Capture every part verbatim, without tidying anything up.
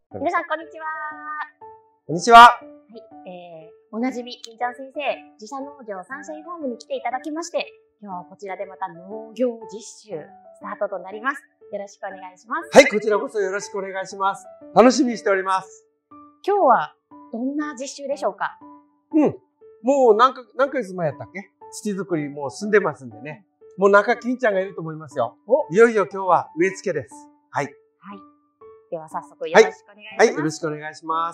皆さん、こんにちは。 こんにちは。 はい、えー、おなじみ、金ちゃん先生、自社農場サンシャインファームに来ていただきまして、今日はこちらでまた農業実習スタートとなります。よろしくお願いします。 はい、こちらこそよろしくお願いします。楽しみにしております。 今日はどんな実習でしょうか？ うん。もう何か、何ヶ月前やったっけ？土作りもう済んでますんでね。もう中金ちゃんがいると思いますよ。いよいよ今日は植え付けです。はい。 はい。では早速よろしくお願いします。 はい、はい、よろしくお願いします。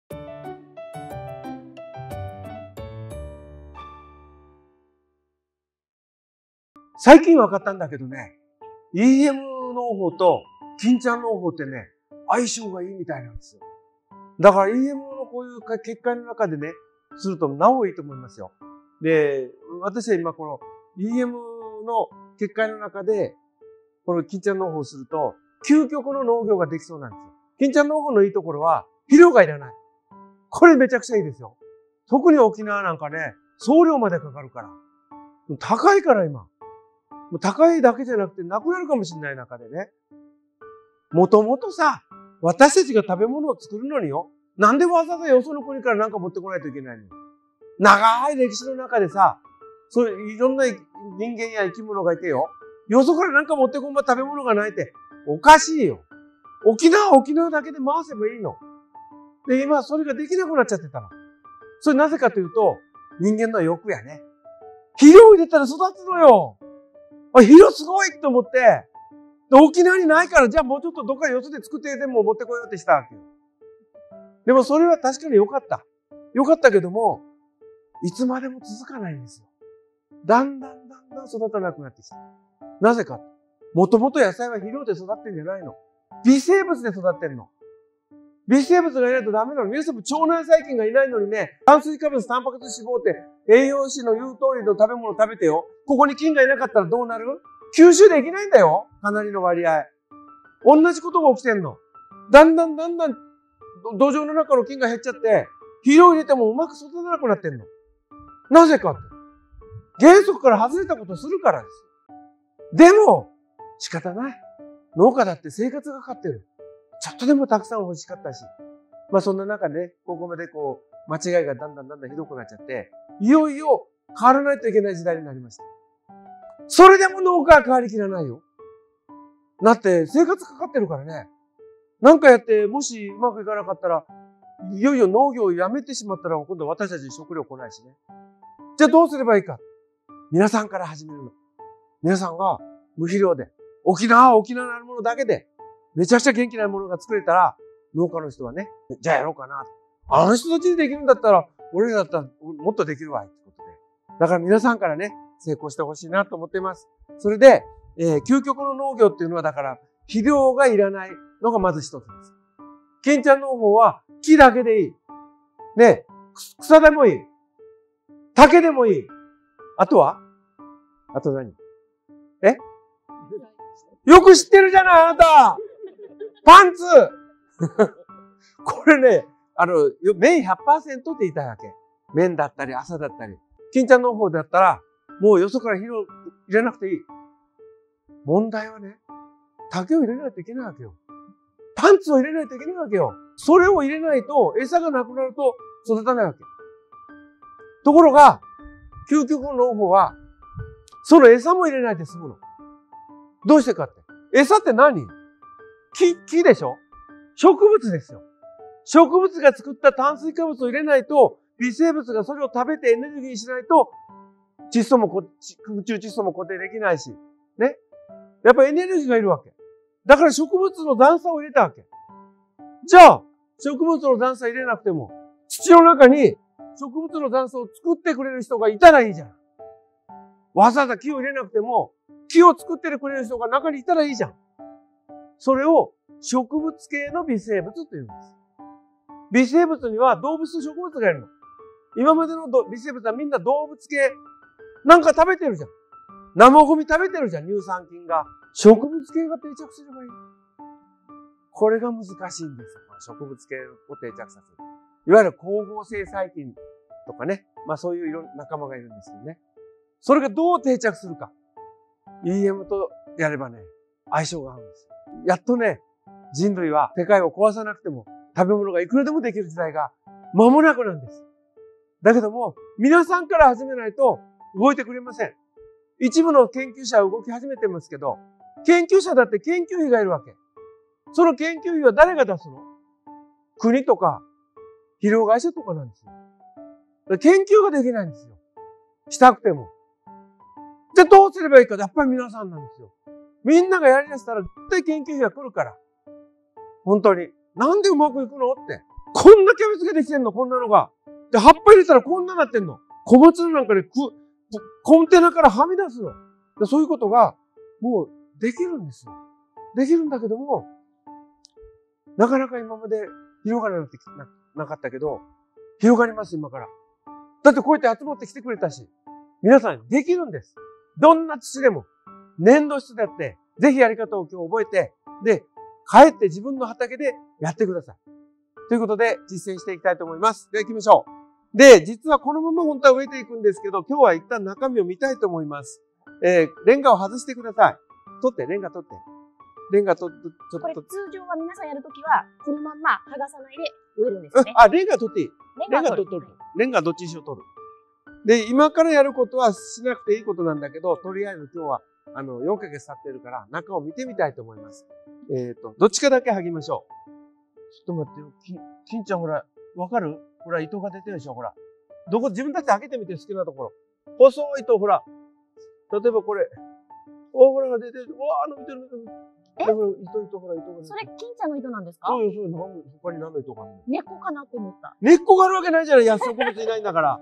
最近分かったんだけどね、イーエム 農法と金ちゃん農法ってね、相性がいいみたいなんですよ。だから イーエム のこういう結果の中でね、するとなおいいと思いますよ。で、私は今この イーエム の結果の中で、この金ちゃん農法をすると、究極の農業ができそうなんですよ。金ちゃん農法のいいところは、肥料がいらない。これめちゃくちゃいいですよ。特に沖縄なんかね、送料までかかるから。高いから今。もう高いだけじゃなくてなくなるかもしれない中でね。もともとさ、私たちが食べ物を作るのによ。なんでわざわざよその国からなんか持ってこないといけないのよ。長い歴史の中でさ、そういういろんな人間や生き物がいてよ。よそからなんか持ってこんば食べ物がないって、おかしいよ。沖縄は沖縄だけで回せばいいの。で、今それができなくなっちゃってたの。それなぜかというと、人間の欲やね。肥料を入れたら育つのよ。あ、肥料すごいって思って、で沖縄にないから、じゃあもうちょっとどっかよそで作ってでも持ってこようってしたわけよ。でもそれは確かに良かった。良かったけども、いつまでも続かないんですよ。だんだんだんだん育たなくなってきた。なぜか。もともと野菜は肥料で育ってんじゃないの。微生物で育ってんの。微生物がいないとダメなの。皆さんも腸内細菌がいないのにね、炭水化物、タンパク質、脂肪って栄養士の言う通りの食べ物を食べてよ。ここに菌がいなかったらどうなる？吸収できないんだよ。かなりの割合。同じことが起きてんの。だんだんだんだん土壌の中の菌が減っちゃって、肥料を入れてもうまく育たなくなってんの。なぜかって。原則から外れたことをするからですよ。でも、仕方ない。農家だって生活がかかってる。ちょっとでもたくさん欲しかったし。まあそんな中で、ね、ここまでこう、間違いがだんだんだんだんひどくなっちゃって、いよいよ変わらないといけない時代になりました。それでも農家は変わりきらないよ。だって生活かかってるからね。なんかやって、もしうまくいかなかったら、いよいよ農業をやめてしまったら、今度私たちに食料来ないしね。じゃあどうすればいいか。皆さんから始めるの。皆さんが無肥料で、沖縄は沖縄のあるものだけで、めちゃくちゃ元気なものが作れたら、農家の人はね、じゃあやろうかな。あの人たちでできるんだったら、俺らだったらもっとできるわ、ってことで。だから皆さんからね、成功してほしいなと思っています。それで、えー、究極の農業っていうのはだから、肥料がいらないのがまず一つです。金ちゃん農法は木だけでいい。ね、草でもいい。竹でもいい。あとはあと何？え？よく知ってるじゃない、あなた！パンツこれね、あの、綿 ひゃくパーセント って言いたいわけ。綿だったり、麻だったり。金ちゃん農法だったら、もうよそから肥料入れなくていい。問題はね、竹を入れないといけないわけよ。パンツを入れないといけないわけよ。それを入れないと、餌がなくなると育たないわけ。ところが、究極の農法は、その餌も入れないで済むの。どうしてかって。餌って何？木、木でしょ？植物ですよ。植物が作った炭水化物を入れないと、微生物がそれを食べてエネルギーにしないと、窒素もこ、空中窒素も固定できないし、ね。やっぱりエネルギーがいるわけ。だから植物の残渣を入れたわけ。じゃあ、植物の残渣入れなくても、土の中に植物の残渣を作ってくれる人がいたらいいじゃん。わざわざ木を入れなくても、木を作ってくれる人が中にいたらいいじゃん。それを植物系の微生物と言うんです。微生物には動物と植物がいるの。今までの微生物はみんな動物系。なんか食べてるじゃん。生ゴミ食べてるじゃん、乳酸菌が。植物系が定着すればいい。これが難しいんですよ。植物系を定着させる。いわゆる光合成細菌とかね。まあそういういろんな仲間がいるんですよね。それがどう定着するか。イーエム とやればね、相性が合うんですよ。やっとね、 人類は世界を壊さなくても食べ物がいくらでもできる時代が間もなくなんです。だけども、皆さんから始めないと動いてくれません。一部の研究者は動き始めてますけど、研究者だって研究費がいるわけ。その研究費は誰が出すの？国とか、肥料会社とかなんですよ。だから研究ができないんですよ。したくても。じゃあどうすればいいか？やっぱり皆さんなんですよ。みんながやりだしたら絶対研究費が来るから。本当に。なんでうまくいくのって。こんなキャベツができてんの？こんなのが。で、葉っぱ入れたらこんななってんの。小松菜なんかでく、コンテナからはみ出すの。でそういうことが、もうできるんですよ。できるんだけども、なかなか今まで広がらなくてな、なかったけど、広がります、今から。だってこうやって集まってきてくれたし、皆さんできるんです。どんな土でも、粘土質だって、ぜひやり方を今日覚えて、で、帰って自分の畑でやってください。ということで、実践していきたいと思います。では行きましょう。で、実はこのまま本当は植えていくんですけど、今日は一旦中身を見たいと思います。えー、レンガを外してください。取って、レンガ取って。レンガ取って、ちょっと。 これ通常は皆さんやるときは、このまんま剥がさないで植えるんですね。 あ、レンガ取っていい。 レンガ取る。 レンガ取る。レンガどっちにしろ取る。で、今からやることはしなくていいことなんだけど、とりあえず今日は、あの、よんかげつ経ってるから、中を見てみたいと思います。えっと、どっちかだけ剥ぎましょう。ちょっと待ってよ。き、金ちゃんほら、わかる？ほら、糸が出てるでしょ、ほら。どこ、自分たちで開けてみて、好きなところ。細い糸、ほら。例えばこれ。お、ほら、出てる。うわー、伸びてる、伸びてる。 え？ ほら、糸、糸、ほら、糸が。 それ、金ちゃんの糸なんですか？ そうよ、そうよ。なんで他に何の糸があるの？ 猫かなと思った。 根っこがあるわけないじゃない。安植物いないんだから。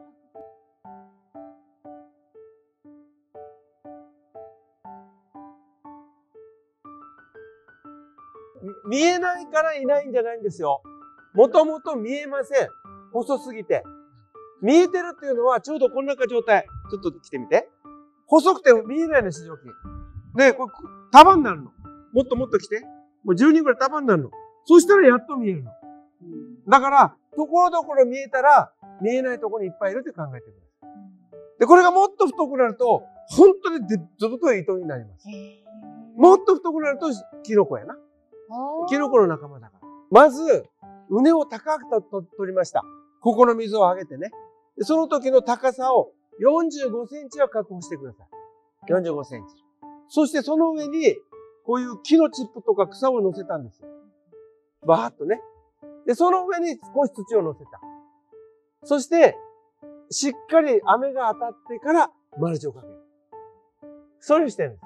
見えないからいないんじゃないんですよ。もともと見えません。細すぎて。見えてるっていうのはちょうどこんな状態。ちょっと来てみて。細くても見えないの、四条筋。で、これ、束になるの。もっともっと来て。もうじゅうにんぐらい束になるの。そしたらやっと見えるの。だから、ところどころ見えたら、見えないところにいっぱいいるって考えてください。で、これがもっと太くなると、本当にずぶとい糸になります。もっと太くなると、キノコやな。キノコの仲間だから。まず、畝を高くと取りました。ここの水を上げてね。でその時の高さをよんじゅうごセンチは確保してください。よんじゅうごセンチ。そしてその上に、こういう木のチップとか草を乗せたんですよ。バーッとね。で、その上に少し土を乗せた。そして、しっかり雨が当たってからマルチをかける。そういうふうにしてるんです。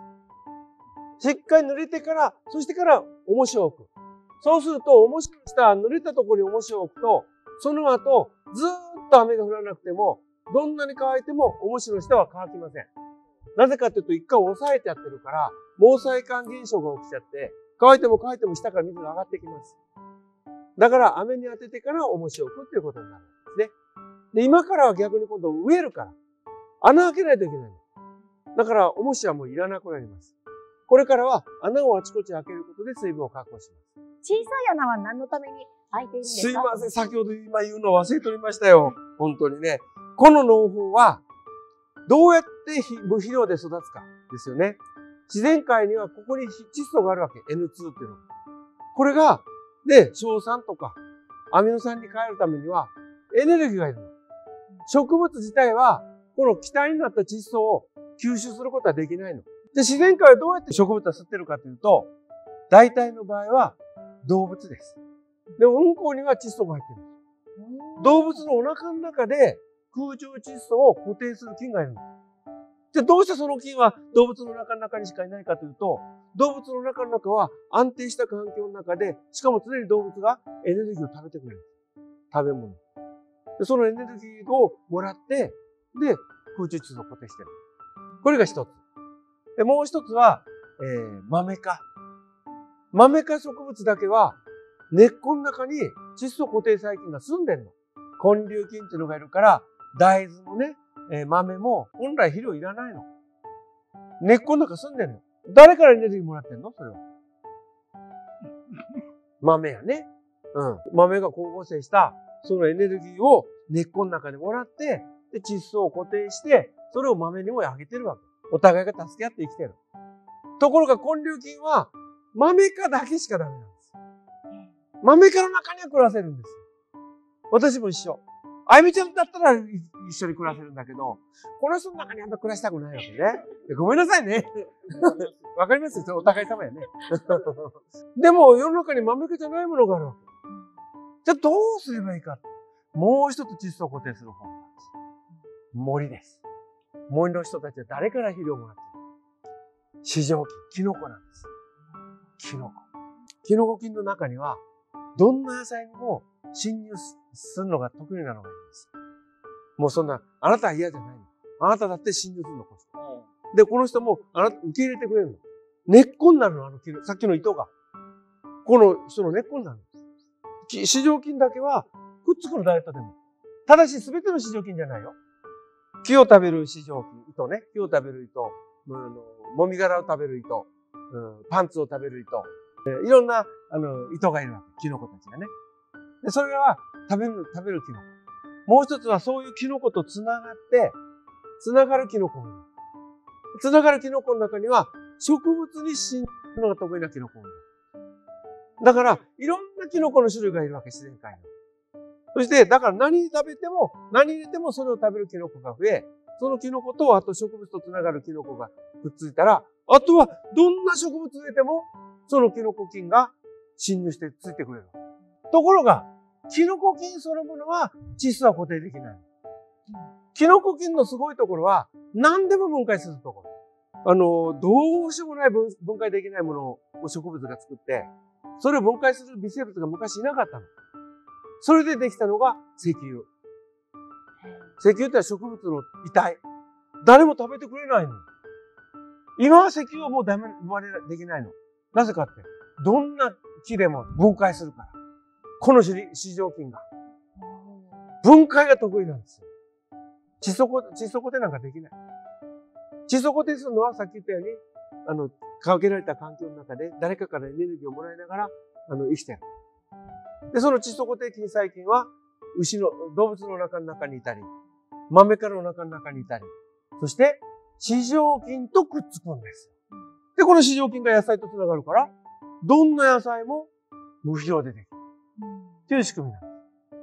しっかり濡れてから、そしてから重しを置く。そうすると、重しの下、濡れたところに重しを置くと、その後、ずーっと雨が降らなくても、どんなに乾いても重しの下は乾きません。なぜかというと、一回押さえてやってるから、毛細管現象が起きちゃって、乾いても乾いても下から水が上がってきます。だから、雨に当ててから重しを置くっていうことになるんですね。で、今からは逆に今度植えるから、穴開けないといけないの。だから、重しはもういらなくなります。これからは穴をあちこち開けることで水分を確保します。 小さい穴は何のために開いているんですか？ すいません。先ほど今言うの忘れておりましたよ。本当にね。この農法は、どうやって無肥料で育つかですよね。自然界にはここに窒素があるわけ。エヌツー っていうのが。これが、で、硝酸とかアミノ酸に変えるためにはエネルギーがいるの。植物自体は、この気体になった窒素を吸収することはできないの。で、自然界はどうやって植物は吸ってるかというと、大体の場合は動物です。でも、うんこには窒素が入ってるんです。動物のお腹の中で空中窒素を固定する菌がいるんです。で、どうしてその菌は動物のお腹の中にしかいないかというと、動物のお腹の中は安定した環境の中で、しかも常に動物がエネルギーを食べてくれるんです。食べ物。で、そのエネルギーをもらって、で、空中窒素を固定してる。これが一つ。で、もう一つは、えー、マメ科。マメ科植物だけは、根っこの中に窒素固定細菌が住んでんの。根粒菌っていうのがいるから、大豆もね、えー、豆も本来肥料いらないの。根っこの中住んでんの。誰からエネルギーもらってんのそれは。豆やね。うん。豆が光合成した、そのエネルギーを根っこの中でもらって、で、窒素を固定して、それを豆にもあげてるわけ。お互いが助け合って生きてる。ところが根粒菌は、豆科だけしかダメなんです。 マメ科の中には暮らせるんです。私も一緒。あゆみちゃんだったら一緒に暮らせるんだけど、この人の中にあんま暮らしたくないわけね。ごめんなさいね。わかりますよ。お互い様やね。でも世の中にマメ科じゃないものがあるわけ。じゃあどうすればいいか。もう一つ窒素を固定する方法なんです。森です。森の人たちは誰から肥料をもらっている？四条菌、キノコなんです。キノコ。キノコ菌の中には、どんな野菜にも侵入するのが得意なのがいいんです。もうそんな、あなたは嫌じゃないの。あなただって侵入するの、この人。で、この人も、あなた、受け入れてくれるの。根っこになるの、あの、さっきの糸が。この人の根っこになるんです。四条菌だけは、くっつくの、ダイエットでも。ただし、すべての四条菌じゃないよ。木を食べる四条菌、糸ね。木を食べる糸、もみ殻を食べる糸、うん、パンツを食べる糸。いろんな、あの、糸がいるわけ。キノコたちがね。で、それは食べる、食べるキノコ。もう一つはそういうキノコと繋がって、繋がるキノコもいる。繋がるキノコの中には、植物に死ぬのが得意なキノコもいる。だから、いろんなキノコの種類がいるわけ、自然界に。そして、だから何食べても、何入れてもそれを食べるキノコが増え、そのキノコと、あと植物と繋がるキノコがくっついたら、あとはどんな植物入れても、そのキノコ菌が侵入してついてくれる。ところが、キノコ菌そのものは窒素は固定できない。キノコ菌のすごいところは、何でも分解するところ。あの、どうしようもない分分解できないものを植物が作って、それを分解する微生物が昔いなかったの。それでできたのが石油。石油って植物の遺体。誰も食べてくれないの。今は石油はもうダメ、生まれできないの。なぜかって、どんな木でも分解するから。この四条菌が。分解が得意なんですよ。窒素固、窒素固定なんかできない。窒素固定するのはさっき言ったように、あの、かけられた環境の中で誰かからエネルギーをもらいながら、あの、生きてる。で、その窒素固定菌細菌は、牛の、動物の中の中にいたり、マメ科の中の中にいたり、そして、四条菌とくっつくんですよ。で、この四条菌が野菜とつながるから、どんな野菜も無肥料でできる。っていう仕組みなんです。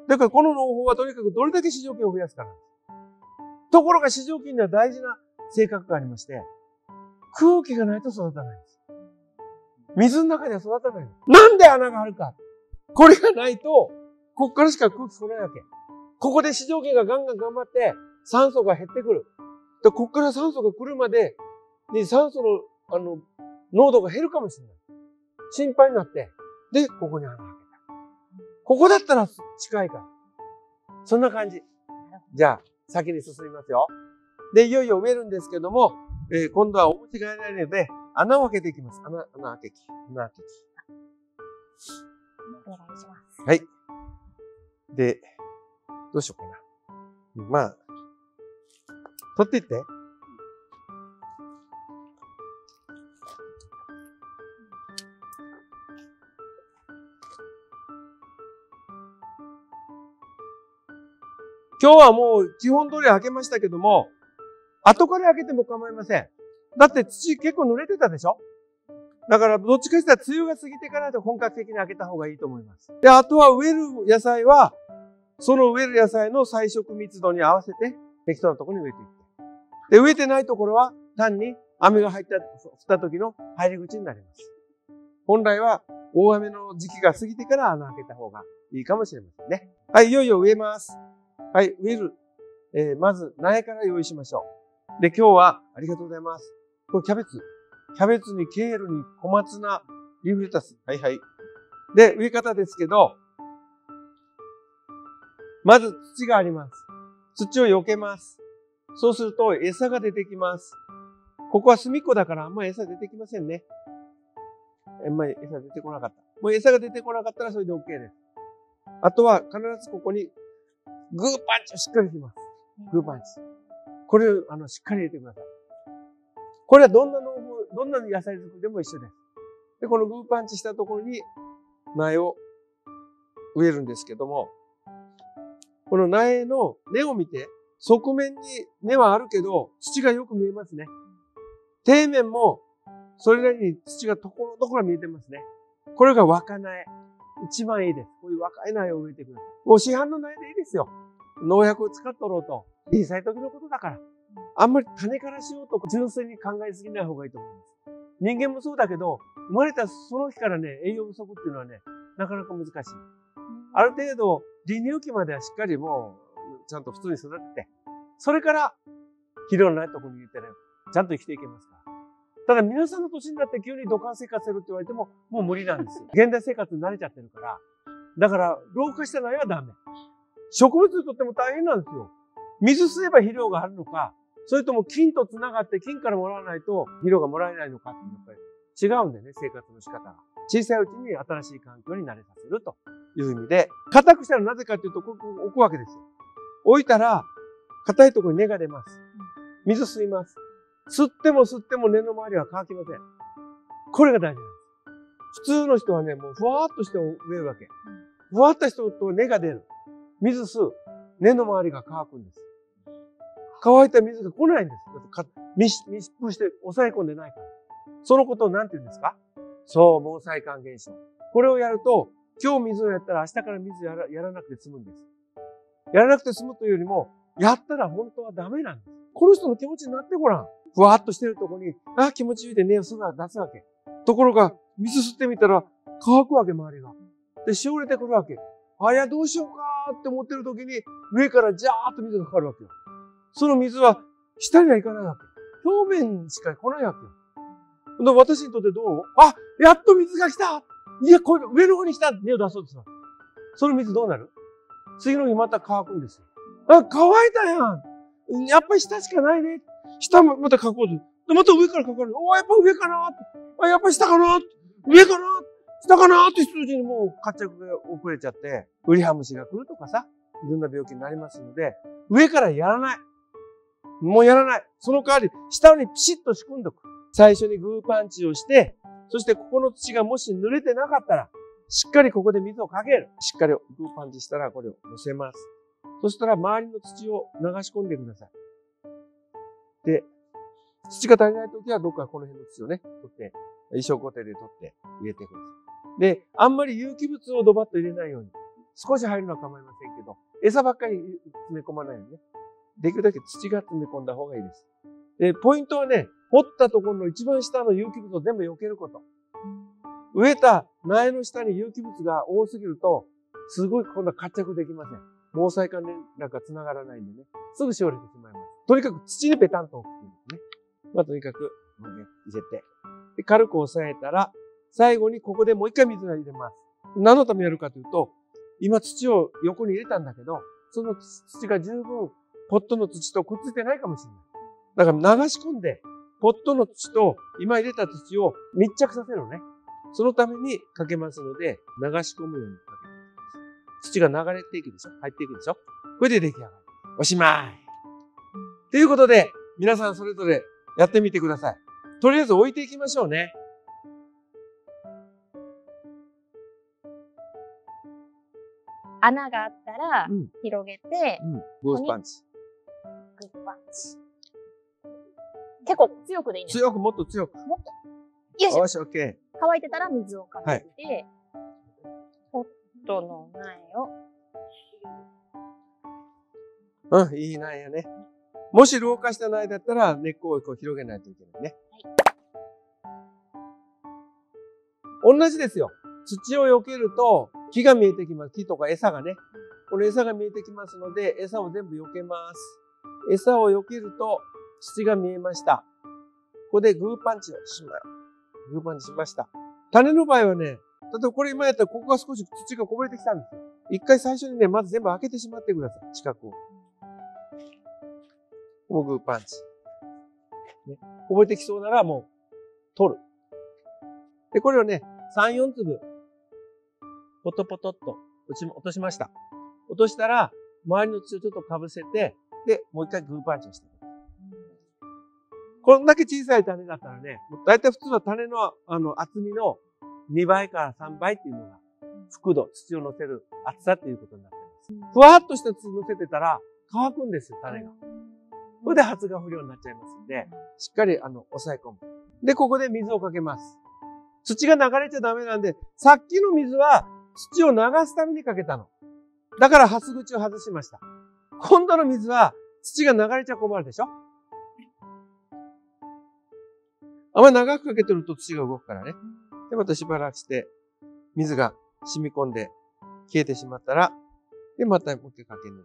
だからこの農法はとにかくどれだけ四条菌を増やすかなんです。ところが四条菌には大事な性格がありまして、空気がないと育たないんです。水の中では育たないの。なんで穴があるか。これがないと、こっからしか空気来ないわけ。ここで四条菌がガンガン頑張って酸素が減ってくる。で、こっから酸素が来るまでに酸素の、あの、濃度が減るかもしれない。心配になって、で、ここに穴を開けた。ここだったら近いから。そんな感じ。じゃあ、先に進みますよ。で、いよいよ植えるんですけども、えー、今度はお間違いないので、穴を開けていきます。穴、穴開けき。穴開けき。 お願いします。 はい。で、どうしようかな。まあ、取っていって。今日はもう基本通り開けましたけども、後から開けても構いません。だって土結構濡れてたでしょ？だからどっちかしたら梅雨が過ぎてからで本格的に開けた方がいいと思います。で、あとは植える野菜は、その植える野菜の栽植密度に合わせて適当なところに植えていって。で、植えてないところは単に雨が入った、降った時の入り口になります。本来は大雨の時期が過ぎてから穴開けた方がいいかもしれませんね。はい、いよいよ植えます。はい、植える。えー、まず苗から用意しましょう。で、今日はありがとうございます。これキャベツ。キャベツにケールに小松菜、リーフレタス。はいはい。で、植え方ですけど、まず土があります。土を避けます。そうすると餌が出てきます。ここは隅っこだからあんまり餌出てきませんね。あんまり餌出てこなかった。もう餌が出てこなかったらそれで OK です。あとは必ずここにグーパンチをしっかりします。グーパンチ。これをあのしっかり入れてください。これはどんな農法、どんな野菜作りでも一緒です。で、このグーパンチしたところに苗を植えるんですけども、この苗の根を見て、側面に根はあるけど、土がよく見えますね。底面も、それなりに土がところどころ見えてますね。これが若苗。 一番いいです。こういう若い苗を植えてください。もう市販の苗でいいですよ。農薬を使っとろうと。小さい時のことだから。あんまり種からしようと純粋に考えすぎない方がいいと思います。人間もそうだけど、生まれたその日からね、栄養不足っていうのはね、なかなか難しい。ある程度、離乳期まではしっかりもう、ちゃんと普通に育てて、それから、肥料のないところに入れてね、ちゃんと生きていけますから。ただ皆さんの年になって急に土管生活するって言われても、もう無理なんですよ。現代生活に慣れちゃってるから。だから、老化した苗はダメ。植物にとっても大変なんですよ。水吸えば肥料があるのか、それとも菌と繋がって菌からもらわないと肥料がもらえないのかってやっぱり違うんでね、生活の仕方が。小さいうちに新しい環境に慣れさせるという意味で、硬くしたらなぜかというと、ここ置くわけですよ。置いたら、硬いところに根が出ます。水吸います。吸っても吸っても根の周りは乾きません。これが大事なんです。普通の人はね、もうふわーっとして植えるわけ。ふわっとしたと根が出る。水吸う。根の周りが乾くんです。乾いた水が来ないんです。だってか密密封して抑え込んでないから。そのことを何て言うんですか？そう、毛細管現象。これをやると、今日水をやったら明日から水やら、やらなくて済むんです。やらなくて済むというよりも、やったら本当はダメなんです。この人の気持ちになってごらん。ふわっとしてるとこに、あ、気持ちいいで根をすぐ出すわけ。ところが、水吸ってみたら乾くわけ、周りが。で、しおれてくるわけ。あ、いや、どうしようかって思ってる時に、上からジャーっと水がかかるわけよ。その水は、下には行かないわけ。表面しか来ないわけよ。で私にとってどう？あ、やっと水が来た！いや、これ、上の方に来た！根を出そうとする。その水どうなる？次の日また乾くんですよ。あ、乾いたやん！やっぱり下しかないね。下もまた乾こうと。で、また上から乾く。おー、やっぱ上かな？あ、やっぱり下かな？上かな？下かな？って人たちにもう活着が遅れちゃって、ウリハムシが来るとかさ、いろんな病気になりますので、上からやらない。もうやらない。その代わり、下にピシッと仕組んどく。最初にグーパンチをして、そしてここの土がもし濡れてなかったら、しっかりここで水をかける。しっかりグーパンチしたらこれを乗せます。そしたら周りの土を流し込んでください。で、土が足りないときはどっかこの辺の土をね、取って、衣装固定で取って入れてください。で、あんまり有機物をドバッと入れないように。少し入るのは構いませんけど、餌ばっかり詰め込まないようにね。できるだけ土が詰め込んだ方がいいです。で、ポイントはね、掘ったところの一番下の有機物を全部避けること。植えた苗の下に有機物が多すぎると、すごい今度は活着できません。毛細管連絡が繋がらないんでね、すぐしおれてしまいます。とにかく土にペタンと置くんですね。まあとにかく、入れて。で、軽く押さえたら、最後にここでもう一回水を入れます。何のためにやるかというと、今土を横に入れたんだけど、その土が十分ポットの土とくっついてないかもしれない。だから流し込んで、ポットの土と今入れた土を密着させるのね。そのためにかけますので、流し込むようにかけていきます。土が流れていくでしょ？入っていくでしょ？これで出来上がり。おしまい。ということで、皆さんそれぞれやってみてください。とりあえず置いていきましょうね。 穴があったら、 うん広げて、 うん。グースパンチ。 グッパンチ。結構強くでいいんですか？ 強く、もっと強く。 もっと。よいしょ。 よし、オッケ乾いてたら水をかけて、ポットの苗を。 ー。うん、いい苗やね。もし老化した苗だったら根っこをこう広げないといけないね。はい、同じですよ。土を避けると木が見えてきます。木とか餌がね。この餌が見えてきますので、餌を全部避けます。餌を避けると土が見えました。ここでグーパンチをします。グーパンチしました。種の場合はね、例えばこれ今やったらここが少し土がこぼれてきたんですよ。一回最初にね、まず全部開けてしまってください。近くを。もうグーパンチ。ね、こぼれてきそうならもう取る。で、これをね、さん、よん粒、ポトポトっと落ち、落としました。落としたら、周りの土をちょっとかぶせて、で、もう一回グーパンチをしてください。こんだけ小さい種だったらね、だいたい普通は種の、あの、厚みのにばいからさんばいっていうのが、覆度、土を乗せる厚さっていうことになっています。ふわっとした土乗せてたら、乾くんですよ、種が。それで発芽不良になっちゃいますんで、しっかり、あの、押さえ込む。で、ここで水をかけます。土が流れちゃダメなんで、さっきの水は土を流すためにかけたの。だからハス口を外しました。今度の水は土が流れちゃ困るでしょ。あんまり長くかけてると土が動くからね。で、またしばらくして水が染み込んで消えてしまったら、で、またもう一回かける。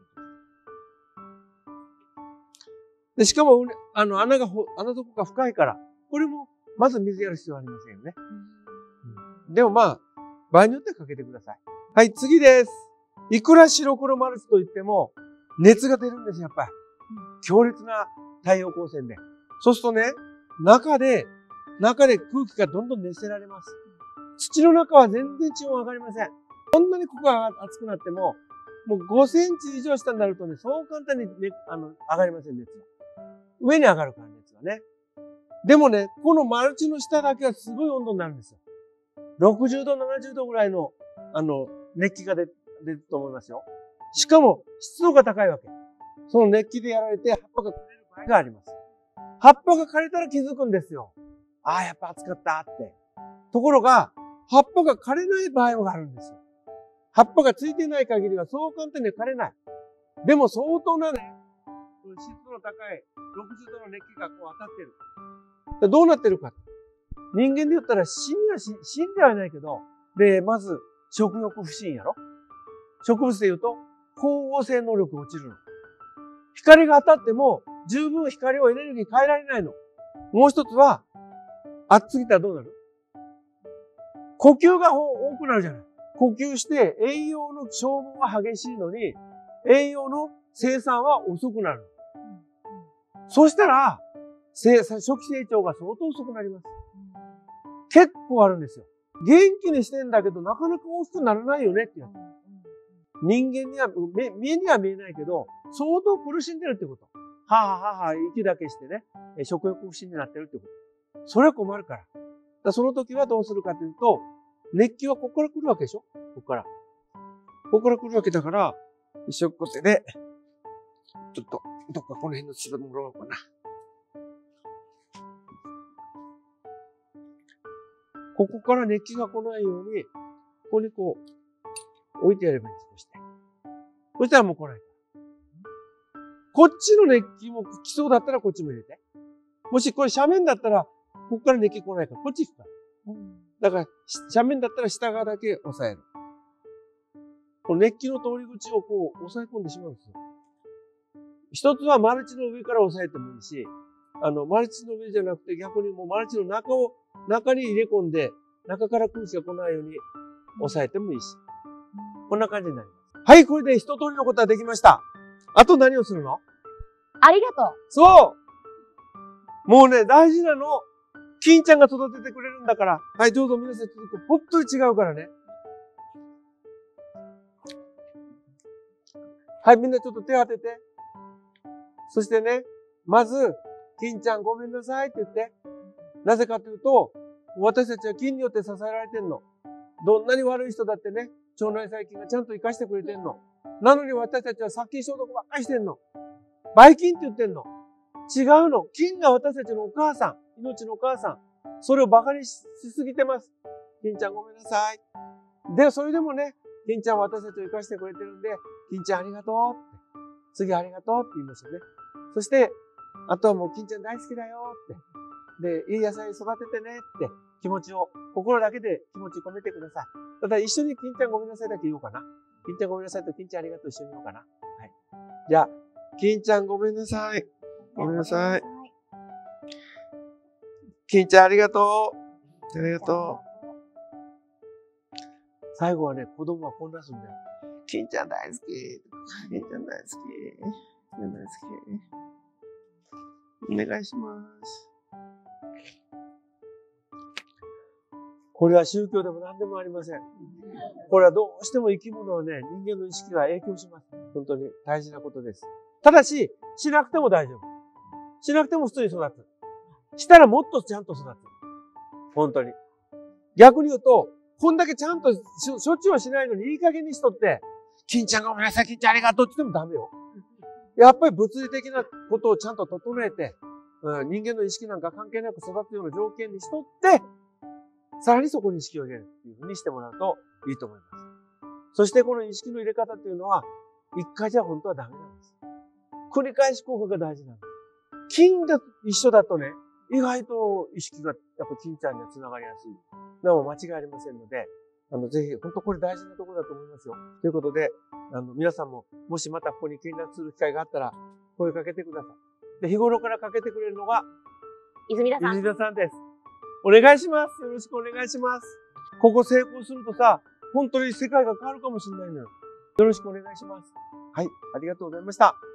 で、しかも、あの、穴がほ、穴底が深いから、これも、まず水やる必要はありませんよね。うん、でもまあ、場合によってはかけてください。はい、次です。いくら白黒マルチと言っても、熱が出るんです、やっぱり。強烈な太陽光線で。そうするとね、中で、中で空気がどんどん熱せられます。土の中は全然地温上がりません。こんなにここが熱くなっても、もうごセンチ以上下になるとね、そう簡単に、ね、あの、上がりません、熱が。上に上がるから熱がね。でもね、このマルチの下だけはすごい温度になるんですよ。ろくじゅうど、ななじゅうどぐらいの、あの、熱気が出、出ると思いますよ。しかも、湿度が高いわけ。その熱気でやられて葉っぱが枯れる場合があります。葉っぱが枯れたら気づくんですよ。ああ、やっぱ暑かったって。ところが、葉っぱが枯れない場合があるんですよ。葉っぱがついてない限りはそう簡単には枯れない。でも相当なね、湿度の高いろくじゅうどの熱気がこう当たってる。どうなってるか。人間で言ったら死にはし、死んではないけど、で、まず食欲不振やろ。植物で言うと、光合成能力が落ちるの。光が当たっても十分光をエネルギーに変えられないの。もう一つは、暑すぎたらどうなる？呼吸が多くなるじゃない。呼吸して栄養の消耗が激しいのに、栄養の生産は遅くなる。そしたら、初期成長が相当遅くなります。結構あるんですよ。元気にしてんだけど、なかなか大きくならないよねってやつ。人間には目、目には見えないけど、相当苦しんでるってこと。はぁはぁはぁ、息だけしてね、食欲不振になってるってこと。それは困るから。だからその時はどうするかというと、熱気はここから来るわけでしょ？ここから。ここから来るわけだから、一生こてで、ちょっと、どっかこの辺の芝もらおうかな。ここから熱気が来ないように、ここにこう、置いてやればいいんです。そして。そしたらもう来ないから。こっちの熱気も来そうだったらこっちも入れて。もしこれ斜面だったら、ここから熱気来ないから、こっち行くから。うん、だから、斜面だったら下側だけ押さえる。この熱気の通り口をこう、押さえ込んでしまうんですよ。一つはマルチの上から押さえてもいいし、あの、マルチの上じゃなくて逆にもうマルチの中を、中に入れ込んで、中から空気が来ないように押さえてもいいし。こんな感じになります。はい、これで一通りのことはできました。あと何をするの？ ありがとう。 そうもうね、大事なの。金ちゃんが育ててくれるんだから。はい、どうぞ皆さん続く。本当に違うからね。はい、みんなちょっと手を当てて。そしてね、まず、金ちゃんごめんなさいって言って。なぜかというと、私たちは金によって支えられてんの。どんなに悪い人だってね、腸内細菌がちゃんと生かしてくれてんの。なのに私たちは殺菌消毒ばっかりしてんの。ばい菌って言ってんの。違うの。菌が私たちのお母さん。命のお母さん。それを馬鹿にしすぎてます。金ちゃんごめんなさい。で、それでもね、金ちゃんは私たちを生かしてくれてるんで、金ちゃんありがとうって。次ありがとうって言いますよね。そして、あとはもう金ちゃん大好きだよって。で、いい野菜育ててねって気持ちを、心だけで気持ち込めてください。ただ一緒に金ちゃんごめんなさいだけ言おうかな。金ちゃんごめんなさいと金ちゃんありがとう一緒に言おうかな。はい。じゃあ、金ちゃんごめんなさい。ごめんなさい。金ちゃんありがとう。ありがとう。最後はね、子供はこんなすんだよ。金ちゃん大好き。金ちゃん大好き。金ちゃん大好き。お願いします。これは宗教でも何でもありません。これはどうしても生き物はね、人間の意識が影響します。本当に大事なことです。ただし、しなくても大丈夫。しなくても普通に育つ。したらもっとちゃんと育つ。本当に。逆に言うと、こんだけちゃんとしょっちゅうはしないのにいい加減にしとって、金ちゃんごめんなさい、金ちゃんありがとうって言ってもダメよ。やっぱり物理的なことをちゃんと整えて、うん、人間の意識なんか関係なく育つような条件にしとって、さらにそこに意識を入れるっていうふうにしてもらうといいと思います。 そしてこの意識の入れ方っていうのは、一回じゃ本当はダメなんです。繰り返し効果が大事なんです。金が一緒だとね、意外と意識がやっぱ金ちゃんには繋がりやすい。でも間違いありませんので、あの、ぜひ、本当これ大事なところだと思いますよ。ということで、あの、皆さんも、もしまたここに見学する機会があったら、声かけてください。で、日頃からかけてくれるのが、 泉田さん。 泉田さんです。お願いします。よろしくお願いします。ここ成功するとさ、本当に世界が変わるかもしれないのよ。よろしくお願いします。はい、ありがとうございました。